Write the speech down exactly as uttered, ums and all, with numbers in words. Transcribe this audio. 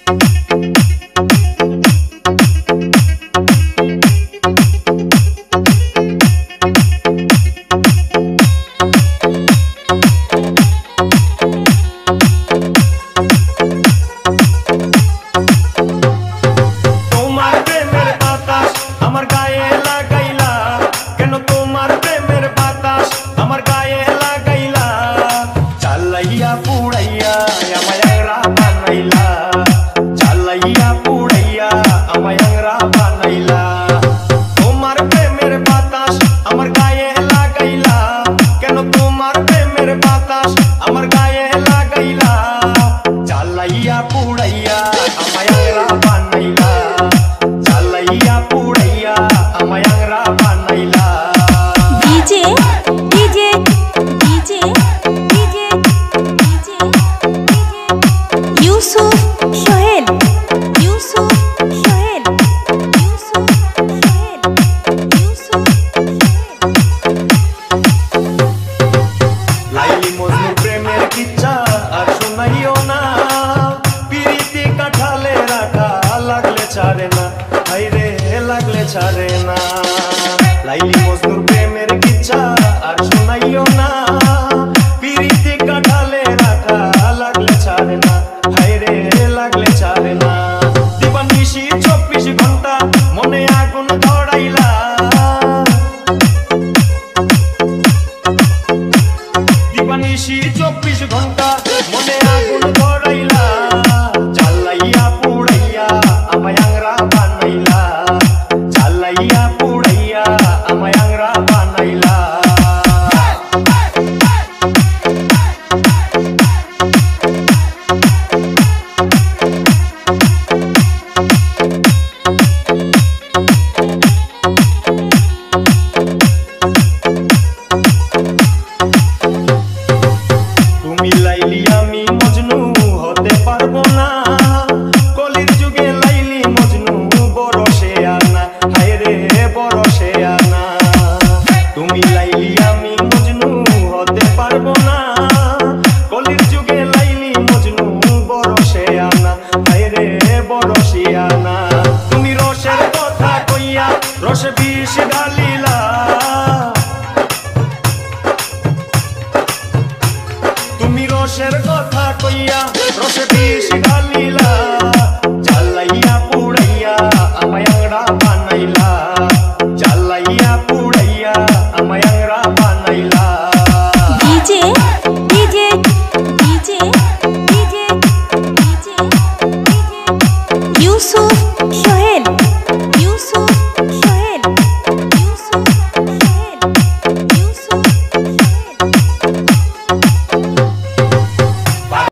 ছাড়ে না, হাই রে লাগলে ছাড়ে না। লাইলি মজনুর প্রেমের কিচ্ছা আর শোনাইও না, পিরিতি কাঠালে রাখা লাগলে ছাড়ে না, হাই রে লাগলে ছাড়ে না। দিবানিশি চব্বিশ ঘন্টা মনে আগুন ধরাইলা, দিবানিশি চব্বিশ ঘন্টা মনে আগুন ধরাইলা, জ্বালাইয়া পুড়াইয়া আমায় আংরা বানাইলা, জ্বালাইয়া পুড়াইয়া আমায় আংরা বানাইলা। তুমি লাইলি আমি মজনু হতে পারবো না, কলির যুগে লাইলি মজনু বরসে আনা, হায় রে বরসে আনা। তুমি লাইলি আমি মজনু হতে পারবো না, কলির যুগে লাইলি মজনু বরসে আনা, হায় রে বরসে আনা। তুমি রসের কথা কইয়া রসে বিষ ঢালিলা, তুমি রসের কথা কইয়া রসে বিষ ঢালিলা, জ্বালাইয়া পুড়াইয়া আমায় আংরা বানাইলা, জ্বালাইয়া পুড়াইয়া আমায় আংরা বানাইলা। DJ DJ DJ DJ DJ Yusuf.